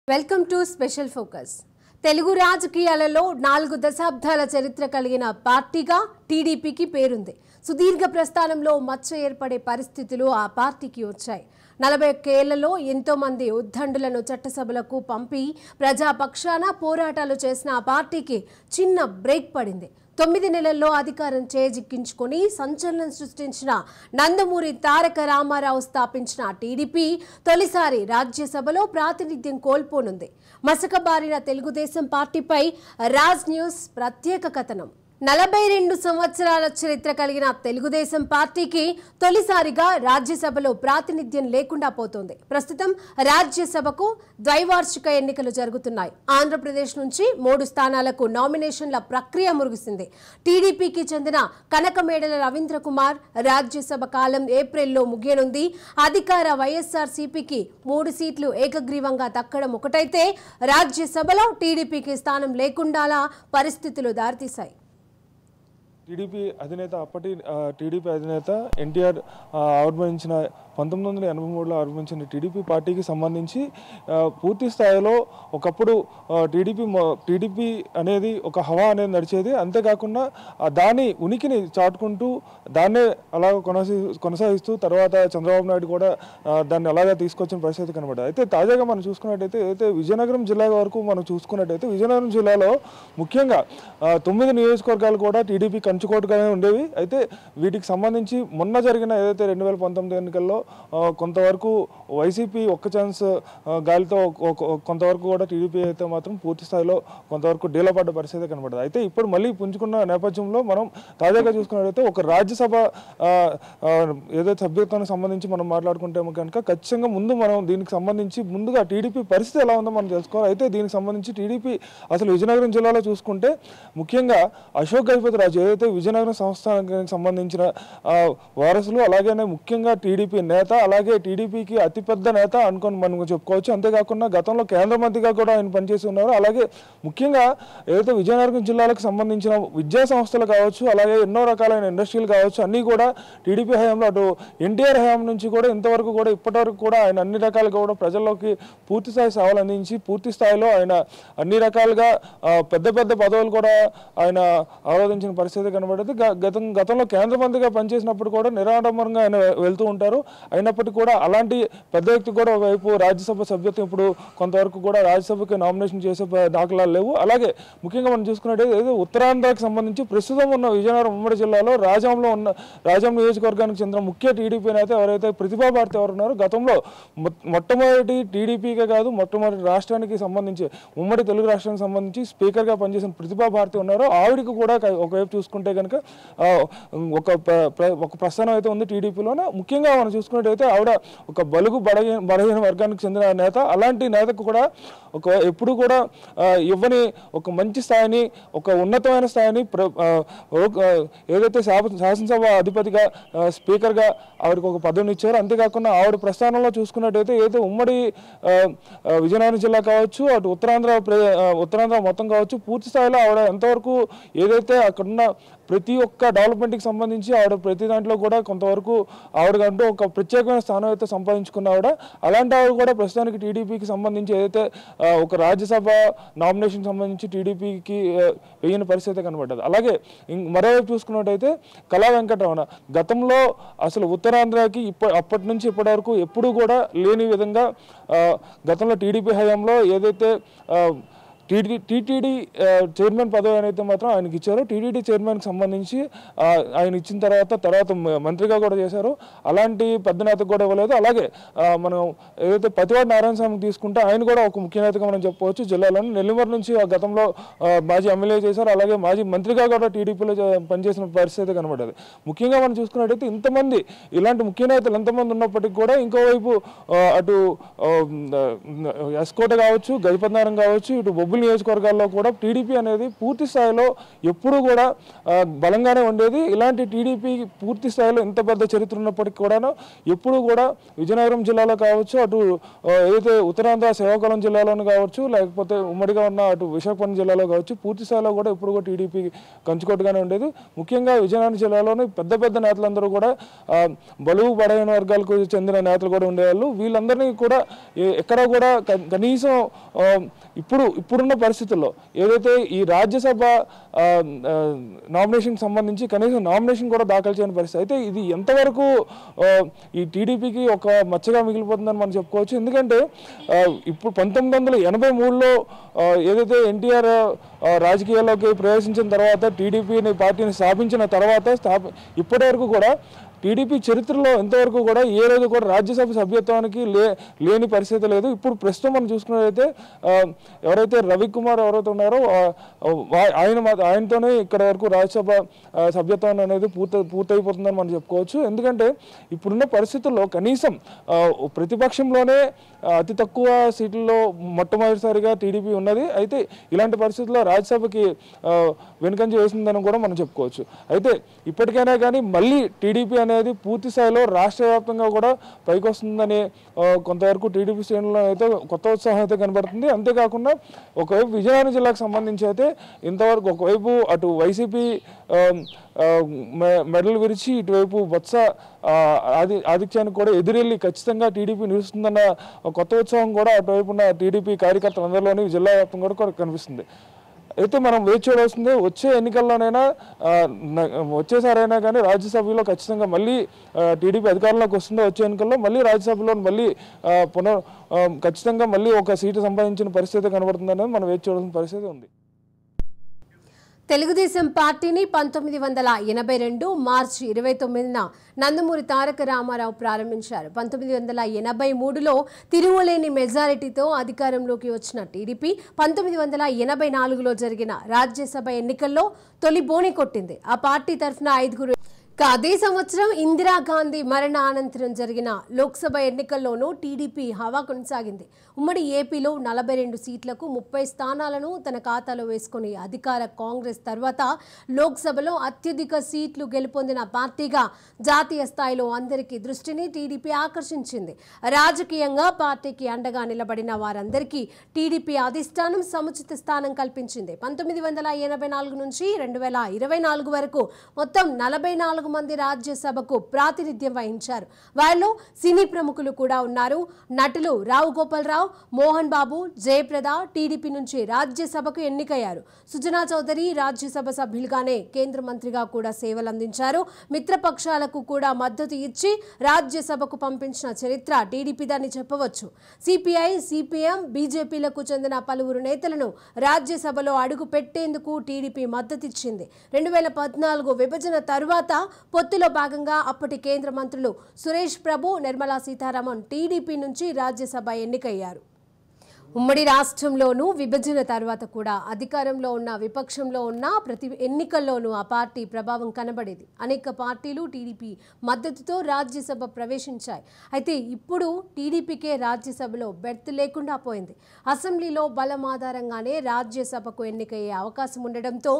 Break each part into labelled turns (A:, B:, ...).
A: Welcome to special focus. Telugu రాజకీయాలలో 4 దశాబ్దాల చరిత్ర కలిగిన పార్టీగా టీడీపీకి పేరుంది. సుదీర్ఘ ప్రస్థానంలో మచ్చ ఏర్పడే పరిస్థితులు ఆ పార్టీకి వచ్చాయి. 41 ఏళ్లలో ఎంతో మంది ఉద్దండులను చట్టసభలకు పంపి ప్రజాపక్షాన పోరాటాలు చేసిన ఆ పార్టీకి చిన్న బ్రేక్ పడింది. 9 నెలల్లో అధికారం చేజిక్కించుకొని సంచలనం సృష్టించిన నందమూరి తారక రామారావు స్థాపించిన టీడీపీ తొలిసారి రాజ్యసభలో ప్రాతినిధ్యం కోల్పోనుంది. మసకబారిన తెలుగుదేశం పార్టీపై రాజ్ న్యూస్ ప్రత్యేక కథనం. 42 సంవత్సరాల చరిత్ర కలిగిన తెలుగుదేశం పార్టీకి తొలిసారిగా రాజ్యసభలో ప్రాతినిధ్యం లేకుండా పోతోంది. ప్రస్తుతం రాజ్యసభకు ద్వైవార్షిక ఎన్నికలు జరుగుతున్నాయి. ఆంధ్రప్రదేశ్ నుంచి 3 స్థానాలకు నామినేషన్ల ప్రక్రియ ముగిసింది. టీడీపీకి చెందిన కనకమేడల రవీంద్ర కుమార్ రాజ్యసభ కాలం ఏప్రిల్లో ముగియనుంది. అధికార వైఎస్ఆర్సీపీకి 3 సీట్లు ఏకగ్రీవంగా దక్కడం ఒకటైతే రాజ్యసభలో టీడీపీకి స్థానం లేకుండాలా పరిస్థితులు దారితీశాయి.
B: టీడీపీ అధినేత అప్పటి టీడీపీ అధినేత ఎన్టీఆర్ ఆవిర్భవించిన 1983లో ఆవిర్భవించిన టీడీపీ పార్టీకి సంబంధించి పూర్తి స్థాయిలో ఒకప్పుడు టీడీపీ అనేది ఒక హవా అనేది నడిచేది. అంతేకాకుండా దాని ఉనికిని చాటుకుంటూ దాన్నే అలా కొనసాగిస్తూ తర్వాత చంద్రబాబు నాయుడు కూడా దాన్ని అలాగే తీసుకొచ్చిన పరిస్థితి కనబడదు. అయితే తాజాగా మనం చూసుకున్నట్టయితే అయితే విజయనగరం జిల్లా వరకు మనం చూసుకున్నట్టయితే విజయనగరం జిల్లాలో ముఖ్యంగా 9 నియోజకవర్గాలు కూడా టీడీపీ కంచుకోటగానే ఉండేవి. అయితే వీటికి సంబంధించి మొన్న జరిగిన ఏదైతే 2019 ఎన్నికల్లో కొంతవరకు వైసీపీ ఒక్క ఛాన్స్ గాలితో కొంతవరకు కూడా టీడీపీ అయితే మాత్రం పూర్తి స్థాయిలో కొంతవరకు డీలపడ్డ పరిస్థితి కనబడదు. అయితే ఇప్పుడు మళ్ళీ పుంజుకున్న నేపథ్యంలో మనం తాజాగా చూసుకున్నట్లయితే ఒక రాజ్యసభ ఏదైతే సభ్యత్వానికి సంబంధించి మనం మాట్లాడుకుంటే కనుక ఖచ్చితంగా ముందు మనం దీనికి సంబంధించి ముందుగా టీడీపీ పరిస్థితి ఎలా ఉందో మనం తెలుసుకోవాలి. అయితే దీనికి సంబంధించి టీడీపీ అసలు విజయనగరం జిల్లాలో చూసుకుంటే ముఖ్యంగా అశోక్ గజపతి రాజు ఏదైతే విజయనగరం సంస్థానానికి సంబంధించిన వారసులు, అలాగే ముఖ్యంగా టీడీపీ నేత, అలాగే టీడీపీకి అతిపెద్ద నేత అనుకొని మనం చెప్పుకోవచ్చు. అంతేకాకుండా గతంలో కేంద్ర మంత్రిగా కూడా ఆయన పనిచేసి ఉన్నారు. అలాగే ముఖ్యంగా ఏదైతే విజయనగరం జిల్లాలకు సంబంధించిన విద్యా సంస్థలు కావచ్చు, అలాగే ఎన్నో రకాలైన ఇండస్ట్రీలు కావచ్చు, అన్నీ కూడా టీడీపీ హయాంలో అటు ఎన్టీఆర్ హయాం నుంచి కూడా ఇంతవరకు కూడా ఇప్పటివరకు కూడా ఆయన అన్ని రకాలుగా కూడా ప్రజల్లోకి పూర్తి స్థాయి సేవలు అందించి పూర్తి స్థాయిలో ఆయన అన్ని రకాలుగా పెద్ద పెద్ద పదవులు కూడా ఆయన ఆరాధించిన పరిస్థితి కనబడేది. గతంలో కేంద్ర మంత్రిగా పనిచేసినప్పుడు కూడా నిరాడంబరంగా ఆయన వెళ్తూ ఉంటారు. అయినప్పటికీ కూడా అలాంటి పెద్ద వ్యక్తి కూడా ఒకవైపు రాజ్యసభ సభ్యత్వం ఇప్పుడు కొంతవరకు కూడా రాజ్యసభకి నామినేషన్ చేసే దాఖలాలు లేవు. అలాగే ముఖ్యంగా మనం చూసుకున్నట్టయితే ఉత్తరాంధ్రకి సంబంధించి ప్రస్తుతం ఉన్న విజయనగరం ఉమ్మడి జిల్లాలో రాజాం నియోజకవర్గానికి చెందిన ముఖ్య టీడీపీ నేత ఎవరైతే ప్రతిభా భారతి ఎవరు ఉన్నారో గతంలో మొట్టమొదటి టీడీపీకే కాదు మొట్టమొదటి రాష్ట్రానికి సంబంధించి ఉమ్మడి తెలుగు రాష్ట్రానికి సంబంధించి స్పీకర్గా పనిచేసిన ప్రతిభా భారతి ఉన్నారో ఆవిడికి కూడా ఒకవైపు చూసుకుంటే కనుక ఒక ప్రస్థానం అయితే ఉంది టీడీపీలోనే. ముఖ్యంగా మనం చూసుకున్నట్టయితే ఆవిడ ఒక బలుగు బలహీన వర్గానికి చెందిన నేత. అలాంటి నేతకు కూడా ఎప్పుడు కూడా ఇవ్వని ఒక మంచి స్థాయిని, ఒక ఉన్నతమైన స్థాయిని ఏదైతే శాసనసభ అధిపతిగా స్పీకర్గా ఆవిడకి ఒక పదవిని ఇచ్చారు. అంతేకాకుండా ఆవిడ ప్రస్థానంలో చూసుకున్నట్టయితే ఏదైతే ఉమ్మడి విజయనగరం జిల్లా కావచ్చు, అటు ఉత్తరాంధ్ర మొత్తం కావచ్చు, పూర్తి స్థాయిలో ఆవిడ ఎంతవరకు ఏదైతే అక్కడున్న ప్రతి ఒక్క డెవలప్మెంట్కి సంబంధించి ఆవిడ ప్రతి దాంట్లో కూడా కొంతవరకు ఆవిడకంటూ ఒక ప్రత్యేకమైన స్థానం అయితే సంపాదించుకున్న ఆవిడ. అలాంటి ఆవిడ కూడా ప్రస్తుతానికి టీడీపీకి సంబంధించి ఏదైతే ఒక రాజ్యసభ నామినేషన్ సంబంధించి టీడీపీకి వేయని పరిస్థితి కనబడ్డది. అలాగే మరోవైపు చూసుకున్నట్టయితే కళా వెంకటరమణ గతంలో అసలు ఉత్తరాంధ్రకి అప్పటి నుంచి ఇప్పటి వరకు ఎప్పుడూ కూడా లేని విధంగా గతంలో టీడీపీ హయాంలో ఏదైతే టీటీడీ చైర్మన్ పదవి అయితే మాత్రం ఆయనకి ఇచ్చారు. టీటీడీ చైర్మన్కి సంబంధించి ఆయన ఇచ్చిన తర్వాత మంత్రిగా కూడా చేశారు. అలాంటి పెద్ద నేతకు కూడా ఇవ్వలేదు. అలాగే మనం ఏదైతే పతివాడ నారాయణ స్వామికి తీసుకుంటే ఆయన కూడా ఒక ముఖ్య నేతగా మనం చెప్పుకోవచ్చు. జిల్లాలో నెల్లిమర్ నుంచి గతంలో మాజీ ఎమ్మెల్యే చేశారు. అలాగే మాజీ మంత్రిగా కూడా టీడీపీలో పనిచేసిన పరిస్థితి కనబడేది. ముఖ్యంగా మనం చూసుకున్నట్టయితే ఇంతమంది ఇలాంటి ముఖ్య నేతలు ఎంతమంది ఉన్నప్పటికీ కూడా ఇంకోవైపు అటు ఎస్కోట కావచ్చు, గజపతినగరం కావచ్చు, ఇటు బొబ్బిలి కర్నూలు నియోజకవర్గాల్లో కూడా టీడీపీ అనేది పూర్తి స్థాయిలో ఎప్పుడూ కూడా బలంగానే ఉండేది. ఇలాంటి టీడీపీ పూర్తి స్థాయిలో ఇంత పెద్ద చరిత్ర ఉన్నప్పటికీ కూడా ఎప్పుడూ కూడా విజయనగరం జిల్లాలో కావచ్చు, అటు ఏదైతే ఉత్తరాంధ్ర శ్రీకాకుళం జిల్లాలోనూ కావచ్చు, లేకపోతే ఉమ్మడిగా ఉన్న అటు విశాఖపట్నం జిల్లాలో కావచ్చు, పూర్తి స్థాయిలో కూడా ఎప్పుడు కూడా టీడీపీ కంచుకోట్టుగానే ఉండేది. ముఖ్యంగా విజయనగరం జిల్లాలోని పెద్ద పెద్ద నేతలందరూ కూడా బలువు బలహీన వర్గాలకు చెందిన నేతలు కూడా ఉండేవాళ్ళు. వీళ్ళందరినీ కూడా ఎక్కడా కూడా కనీసం ఇప్పుడున్న పరిస్థితుల్లో ఏదైతే ఈ రాజ్యసభ నామినేషన్కి సంబంధించి కనీసం నామినేషన్ కూడా దాఖలు చేయని పరిస్థితి. అయితే ఇది ఎంతవరకు ఈ టీడీపీకి ఒక మచ్చగా మిగిలిపోతుందని మనం చెప్పుకోవచ్చు. ఎందుకంటే ఇప్పుడు 1983లో ఏదైతే ఎన్టీఆర్ రాజకీయాల్లోకి ప్రవేశించిన తర్వాత టీడీపీని పార్టీని స్థాపించిన తర్వాత ఇప్పటి వరకు కూడా టీడీపీ చరిత్రలో ఎంతవరకు కూడా ఏ రోజు కూడా రాజ్యసభ సభ్యత్వానికి లేని పరిస్థితి లేదు. ఇప్పుడు ప్రస్తుతం మనం చూసుకున్నట్లయితే ఎవరైతే రవికుమార్ ఎవరైతే ఉన్నారో ఆయనతోనే ఇక్కడ వరకు రాజ్యసభ సభ్యత్వం అనేది పూర్తయిపోతుందని మనం చెప్పుకోవచ్చు. ఎందుకంటే ఇప్పుడున్న పరిస్థితుల్లో కనీసం ప్రతిపక్షంలోనే అతి తక్కువ సీట్లలో మొట్టమొదటిసారిగా టీడీపీ ఉన్నది. అయితే ఇలాంటి పరిస్థితుల్లో రాజ్యసభకి వెనుకంజ వేసిందని కూడా మనం చెప్పుకోవచ్చు. అయితే ఇప్పటికైనా కానీ మళ్ళీ టీడీపీ అనేది పూర్తి స్థాయిలో రాష్ట్ర వ్యాప్తంగా కూడా పైకి వస్తుందని కొంతవరకు టీడీపీ శ్రేణుల్లో అయితే కొత్త ఉత్సాహం అయితే కనబడుతుంది. అంతేకాకుండా ఒకవైపు విజయనగరం జిల్లాకు సంబంధించి అయితే ఇంతవరకు ఒకవైపు అటు వైసీపీ మెడలు విరిచి ఇటువైపు బొత్స ఆధిక్యానికి కూడా ఎదురెళ్ళి ఖచ్చితంగా టీడీపీ నిలుస్తుందన్న కొత్త ఉత్సాహం కూడా అటువైపు ఉన్న టీడీపీ కార్యకర్తలందరిలోని జిల్లా వ్యాప్తంగా కూడా కనిపిస్తుంది. అయితే మనం వేచి చూడాల్సిందే వచ్చే ఎన్నికల్లోనైనా వచ్చేసారైనా కానీ రాజ్యసభలో ఖచ్చితంగా మళ్ళీ టీడీపీ అధికారంలోకి వస్తుందో వచ్చే ఎన్నికల్లో మళ్ళీ రాజ్యసభలో మళ్ళీ ఖచ్చితంగా మళ్ళీ ఒక సీటు సంపాదించిన పరిస్థితి కనబడుతుందనేది మనం వేచి చూడాల్సిన పరిస్థితి ఉంది.
A: తెలుగుదేశం పార్టీని 1982 మార్చి 29న నందమూరి తారక రామారావు ప్రారంభించారు. 1983లో తిరుగులేని మెజారిటీతో అధికారంలోకి వచ్చిన టీడీపీ 1984లో జరిగిన రాజ్యసభ ఎన్నికల్లో తొలి బోని కొట్టింది. ఆ పార్టీ తరఫున 5 అదే సంవత్సరం ఇందిరాగాంధీ మరణ అనంతరం జరిగిన లోక్సభ ఎన్నికల్లోనూ టీడీపీ హవా కొనసాగింది. ఉమ్మడి ఏపీలో 42 సీట్లకు 30 స్థానాలను తన ఖాతాలో వేసుకుని అధికార కాంగ్రెస్ తర్వాత లోక్సభలో అత్యధిక సీట్లు గెలుపొందిన పార్టీగా జాతీయ స్థాయిలో అందరికీ దృష్టిని టీడీపీ ఆకర్షించింది. రాజకీయంగా పార్టీకి అండగా నిలబడిన వారందరికీ టీడీపీ అధిష్టానం సముచిత స్థానం కల్పించింది. 1984 నుంచి 2024 వరకు మొత్తం 44 మంది రాజ్యసభకు ప్రాతినిధ్యం వహించారు. వారిలో సినీ ప్రముఖులు కూడా ఉన్నారు. నటులు రావు గోపాలరావు, మోహన్ బాబు, జయప్రద టీడీపీ నుంచి రాజ్యసభకు ఎన్నికయ్యారు. సుజనా చౌదరి రాజ్యసభ సభ్యులుగానే కేంద్ర మంత్రిగా కూడా సేవలందించారు. మిత్రపక్షాలకు కూడా మద్దతు ఇచ్చి రాజ్యసభకు పంపించిన చరిత్ర టీడీపీదని చెప్పవచ్చు. సిపిఐ, సిపిఎం, బీజేపీలకు చెందిన పలువురు నేతలను రాజ్యసభలో అడుగు పెట్టేందుకు టీడీపీ మద్దతిచ్చింది. 2014 విభజన తరువాత పొత్తులో భాగంగా అప్పటి కేంద్ర మంత్రులు సురేష్ ప్రభు, నిర్మలా సీతారామన్ టీడీపీ నుంచి రాజ్యసభ ఎన్నికయ్యారు. ఉమ్మడి రాష్ట్రంలోనూ విభజన తర్వాత కూడా అధికారంలో ఉన్న విపక్షంలో ఉన్న ప్రతి ఎన్నికల్లోనూ ఆ పార్టీ ప్రభావం కనబడేది. అనేక పార్టీలు టీడీపీ మద్దతుతో రాజ్యసభ ప్రవేశించాయి. అయితే ఇప్పుడు టీడీపీకే రాజ్యసభలో బెర్త్ లేకుండా పోయింది. అసెంబ్లీలో బలం ఆధారంగానే రాజ్యసభకు ఎన్నికయ్యే అవకాశం ఉండడంతో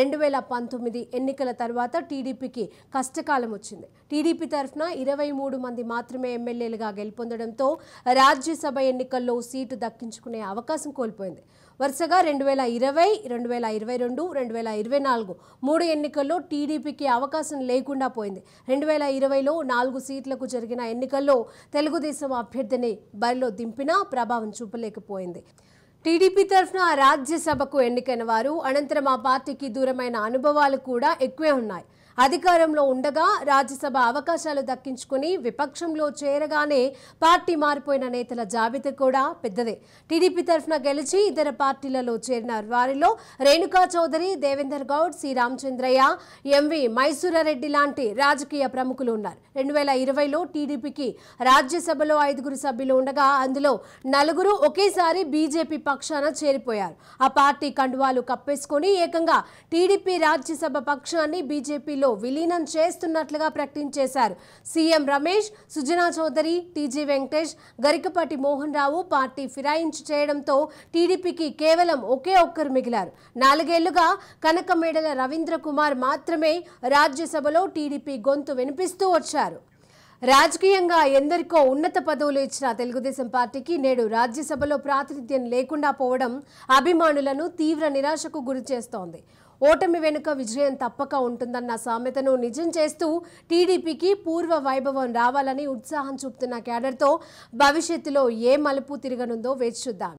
A: 2019 ఎన్నికల తర్వాత టీడీపీకి కష్టకాలం వచ్చింది. టీడీపీ తరఫున 23 మంది మాత్రమే ఎమ్మెల్యేలుగా గెలుపొందడంతో రాజ్యసభ ఎన్నికల్లో సీటు దక్కించుకునే అవకాశం కోల్పోయింది. వరుసగా 2020, 2022, 2024 3 ఎన్నికల్లో టీడీపీకి అవకాశం లేకుండా పోయింది. 2020లో 4 సీట్లకు జరిగిన ఎన్నికల్లో తెలుగుదేశం అభ్యర్థిని బరిలో దింపినా ప్రభావం చూపలేకపోయింది. టీడీపీ తరఫున రాజ్యసభకు ఎన్నికైన వారు అనంతరం ఆ పార్టీకి దూరమైన అనుభవాలు కూడా ఎక్కువే ఉన్నాయి. అధికారంలో ఉండగా రాజ్యసభ అవకాశాలు దక్కించుకుని విపక్షంలో చేరగానే పార్టీ మారిపోయిన నేతల జాబితా కూడా పెద్దదే. టీడీపీ తరఫున గెలిచి ఇతర పార్టీలలో చేరిన వారిలో రేణుకా చౌదరి, దేవేందర్ గౌడ్, సి రామచంద్రయ్య, ఎంవి మైసూరారెడ్డి లాంటి రాజకీయ ప్రముఖులు ఉన్నారు. 2020లో టీడీపీకి రాజ్యసభలో 5 సభ్యులు ఉండగా అందులో 4 ఒకేసారి బీజేపీ పక్షాన చేరిపోయారు. ఆ పార్టీ కండువాలు కప్పేసుకుని ఏకంగా టీడీపీ రాజ్యసభ పక్షాన్ని బీజేపీలో పార్టీలో విలీనం చేస్తున్నట్లుగా ప్రకటించేశారు. సీఎం రమేష్, సుజనా చౌదరి, టీజీ వెంకటేష్, గరికపాటి మోహన్ రావు పార్టీ ఫిరాయించి చేయడంతో టీడీపీకి కేవలం ఒకే ఒక్కరు మిగిలారు. 4 ఏళ్లుగా కనకమేడల రవీంద్ర కుమార్ మాత్రమే రాజ్యసభలో టీడీపీ గొంతు వినిపిస్తూ వచ్చారు. రాజకీయంగా ఎందరికో ఉన్నత పదవులు ఇచ్చిన తెలుగుదేశం పార్టీకి నేడు రాజ్యసభలో ప్రాతినిధ్యం లేకుండా పోవడం అభిమానులను తీవ్ర నిరాశకు గురి చేస్తోంది. ఓటమి వెనుక విజయం తప్పక ఉంటుందన్న సామెతను నిజం చేస్తూ టీడీపీకి పూర్వ వైభవం రావాలని ఉత్సాహం చూపుతున్న క్యాడర్తో భవిష్యత్తులో ఏ మలుపు తిరగనుందో వేచి చూద్దాం.